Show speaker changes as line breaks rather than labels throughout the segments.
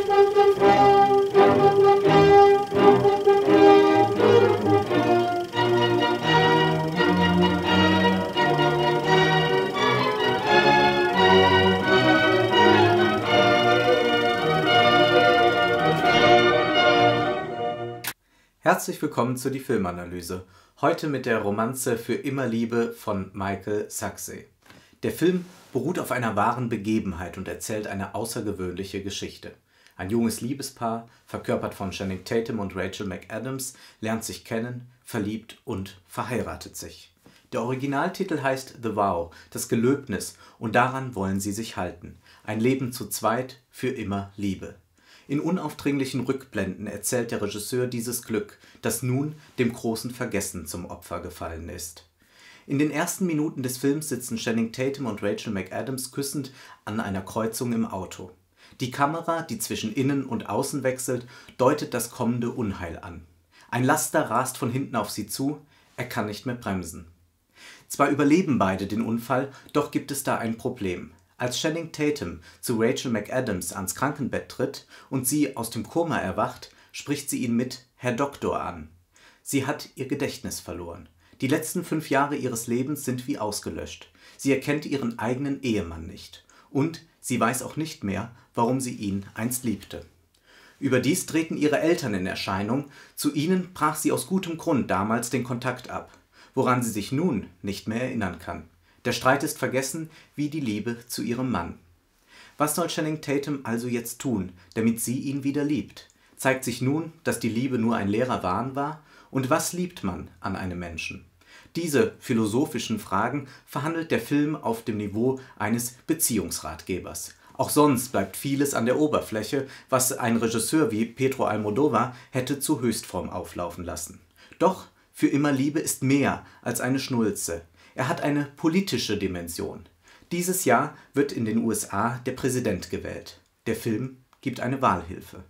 Herzlich willkommen zu die Filmanalyse. Heute mit der Romanze Für immer Liebe von Michael Saxe. Der Film beruht auf einer wahren Begebenheit und erzählt eine außergewöhnliche Geschichte. Ein junges Liebespaar, verkörpert von Channing Tatum und Rachel McAdams, lernt sich kennen, verliebt und verheiratet sich. Der Originaltitel heißt The Vow, das Gelöbnis, und daran wollen sie sich halten. Ein Leben zu zweit, für immer Liebe. In unaufdringlichen Rückblenden erzählt der Regisseur dieses Glück, das nun dem großen Vergessen zum Opfer gefallen ist. In den ersten Minuten des Films sitzen Channing Tatum und Rachel McAdams küssend an einer Kreuzung im Auto. Die Kamera, die zwischen Innen und Außen wechselt, deutet das kommende Unheil an. Ein Laster rast von hinten auf sie zu, er kann nicht mehr bremsen. Zwar überleben beide den Unfall, doch gibt es da ein Problem. Als Channing Tatum zu Rachel McAdams ans Krankenbett tritt und sie aus dem Koma erwacht, spricht sie ihn mit Herr Doktor an. Sie hat ihr Gedächtnis verloren. Die letzten 5 Jahre ihres Lebens sind wie ausgelöscht. Sie erkennt ihren eigenen Ehemann nicht. Und sie weiß auch nicht mehr, warum sie ihn einst liebte. Überdies treten ihre Eltern in Erscheinung. Zu ihnen brach sie aus gutem Grund damals den Kontakt ab, woran sie sich nun nicht mehr erinnern kann. Der Streit ist vergessen, wie die Liebe zu ihrem Mann. Was soll Channing Tatum also jetzt tun, damit sie ihn wieder liebt? Zeigt sich nun, dass die Liebe nur ein leerer Wahn war? Und was liebt man an einem Menschen? Diese philosophischen Fragen verhandelt der Film auf dem Niveau eines Beziehungsratgebers. Auch sonst bleibt vieles an der Oberfläche, was ein Regisseur wie Pedro Almodóvar hätte zur Höchstform auflaufen lassen. Doch Für immer Liebe ist mehr als eine Schnulze. Er hat eine politische Dimension. Dieses Jahr wird in den USA der Präsident gewählt. Der Film gibt eine Wahlhilfe.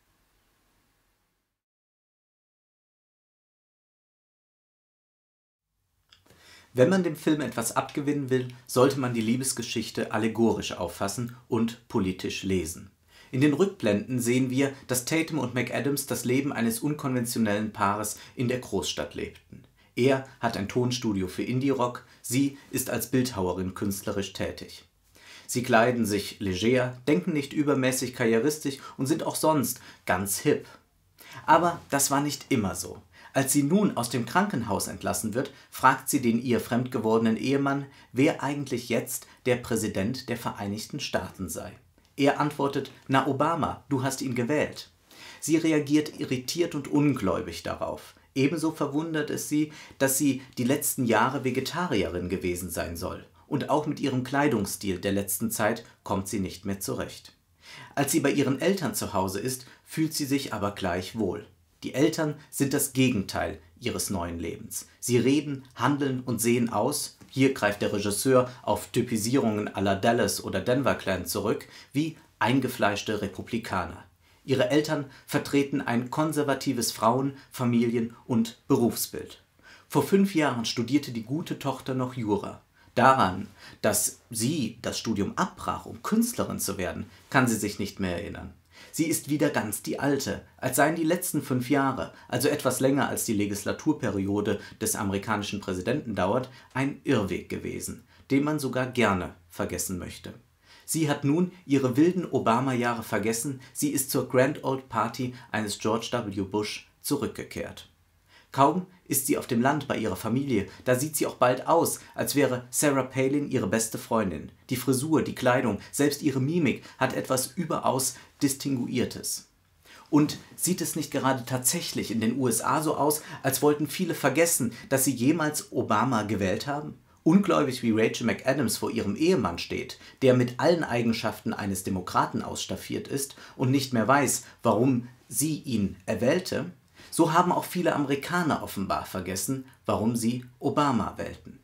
Wenn man dem Film etwas abgewinnen will, sollte man die Liebesgeschichte allegorisch auffassen und politisch lesen. In den Rückblenden sehen wir, dass Tatum und McAdams das Leben eines unkonventionellen Paares in der Großstadt lebten. Er hat ein Tonstudio für Indie-Rock, sie ist als Bildhauerin künstlerisch tätig. Sie kleiden sich leger, denken nicht übermäßig karrieristisch und sind auch sonst ganz hip. Aber das war nicht immer so. Als sie nun aus dem Krankenhaus entlassen wird, fragt sie den ihr fremd gewordenen Ehemann, wer eigentlich jetzt der Präsident der Vereinigten Staaten sei. Er antwortet, na Obama, du hast ihn gewählt. Sie reagiert irritiert und ungläubig darauf. Ebenso verwundert es sie, dass sie die letzten Jahre Vegetarierin gewesen sein soll. Und auch mit ihrem Kleidungsstil der letzten Zeit kommt sie nicht mehr zurecht. Als sie bei ihren Eltern zu Hause ist, fühlt sie sich aber gleich wohl. Die Eltern sind das Gegenteil ihres neuen Lebens. Sie reden, handeln und sehen aus, hier greift der Regisseur auf Typisierungen à la Dallas oder Denver Clan zurück, wie eingefleischte Republikaner. Ihre Eltern vertreten ein konservatives Frauen-, Familien- und Berufsbild. Vor 5 Jahren studierte die gute Tochter noch Jura. Daran, dass sie das Studium abbrach, um Künstlerin zu werden, kann sie sich nicht mehr erinnern. Sie ist wieder ganz die Alte, als seien die letzten 5 Jahre, also etwas länger als die Legislaturperiode des amerikanischen Präsidenten dauert, ein Irrweg gewesen, den man sogar gerne vergessen möchte. Sie hat nun ihre wilden Obama-Jahre vergessen, sie ist zur Grand Old Party eines George W. Bush zurückgekehrt. Kaum ist sie auf dem Land bei ihrer Familie, da sieht sie auch bald aus, als wäre Sarah Palin ihre beste Freundin. Die Frisur, die Kleidung, selbst ihre Mimik hat etwas überaus Distinguiertes. Und sieht es nicht gerade tatsächlich in den USA so aus, als wollten viele vergessen, dass sie jemals Obama gewählt haben? Ungläubig wie Rachel McAdams vor ihrem Ehemann steht, der mit allen Eigenschaften eines Demokraten ausstaffiert ist und nicht mehr weiß, warum sie ihn erwählte, so haben auch viele Amerikaner offenbar vergessen, warum sie Obama wählten.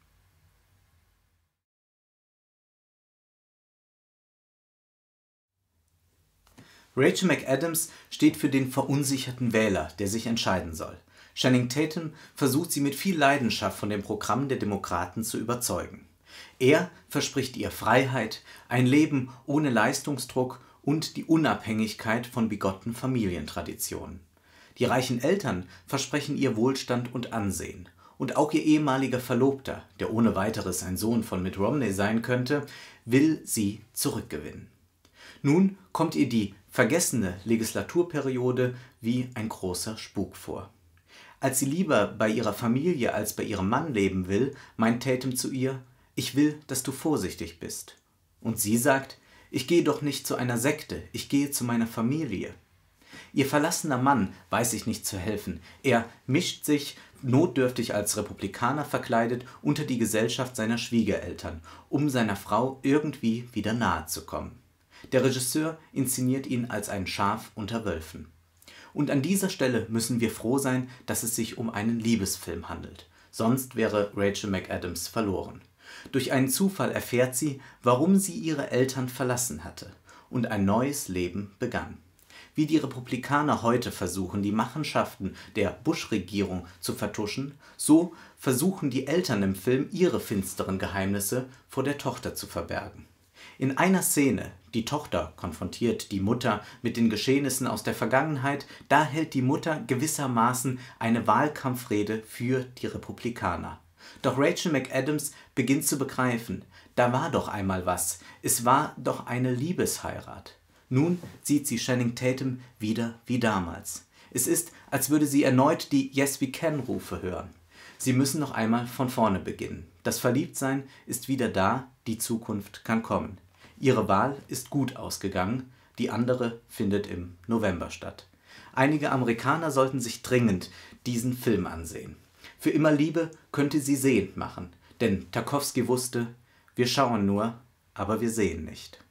Rachel McAdams steht für den verunsicherten Wähler, der sich entscheiden soll. Channing Tatum versucht sie mit viel Leidenschaft von dem Programm der Demokraten zu überzeugen. Er verspricht ihr Freiheit, ein Leben ohne Leistungsdruck und die Unabhängigkeit von bigotten Familientraditionen. Die reichen Eltern versprechen ihr Wohlstand und Ansehen. Und auch ihr ehemaliger Verlobter, der ohne weiteres ein Sohn von Mitt Romney sein könnte, will sie zurückgewinnen. Nun kommt ihr die vergessene Legislaturperiode wie ein großer Spuk vor. Als sie lieber bei ihrer Familie als bei ihrem Mann leben will, meint Tatum zu ihr: „Ich will, dass du vorsichtig bist." Und sie sagt: „Ich gehe doch nicht zu einer Sekte, ich gehe zu meiner Familie." Ihr verlassener Mann weiß sich nicht zu helfen. Er mischt sich, notdürftig als Republikaner verkleidet, unter die Gesellschaft seiner Schwiegereltern, um seiner Frau irgendwie wieder nahe zu kommen. Der Regisseur inszeniert ihn als ein Schaf unter Wölfen. Und an dieser Stelle müssen wir froh sein, dass es sich um einen Liebesfilm handelt. Sonst wäre Rachel McAdams verloren. Durch einen Zufall erfährt sie, warum sie ihre Eltern verlassen hatte und ein neues Leben begann. Wie die Republikaner heute versuchen, die Machenschaften der Bush-Regierung zu vertuschen, so versuchen die Eltern im Film, ihre finsteren Geheimnisse vor der Tochter zu verbergen. In einer Szene, die Tochter konfrontiert die Mutter mit den Geschehnissen aus der Vergangenheit, da hält die Mutter gewissermaßen eine Wahlkampfrede für die Republikaner. Doch Rachel McAdams beginnt zu begreifen: Da war doch einmal was, es war doch eine Liebesheirat. Nun sieht sie Channing Tatum wieder wie damals. Es ist, als würde sie erneut die Yes We Can-Rufe hören. Sie müssen noch einmal von vorne beginnen. Das Verliebtsein ist wieder da, die Zukunft kann kommen. Ihre Wahl ist gut ausgegangen, die andere findet im November statt. Einige Amerikaner sollten sich dringend diesen Film ansehen. Für immer Liebe könnte sie sehend machen, denn Tarkovsky wusste: Wir schauen nur, aber wir sehen nicht.